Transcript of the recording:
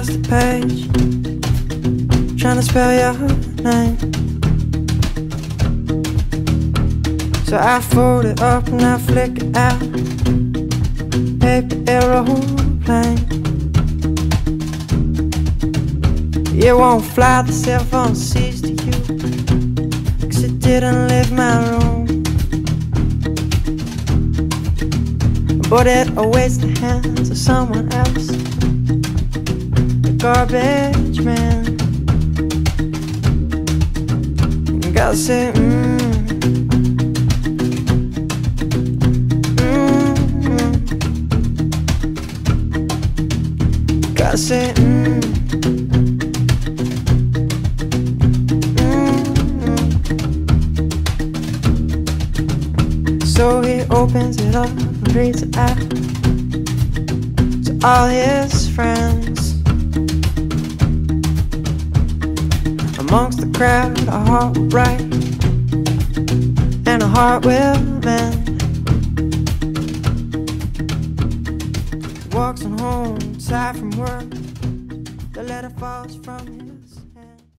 across the page, trying to spell your name. So I fold it up and I flick it out, paper aeroplane. It won't fly, the cell phone sees to you, 'cause it didn't leave my room. But it awaits the hands of someone else, the garbage man. You gotta say, gotta say, So he opens it up and reads it out to all his friends. Amongst the crowd, a heart will break and a heart will mend. Walks on home, tired from work, the letter falls from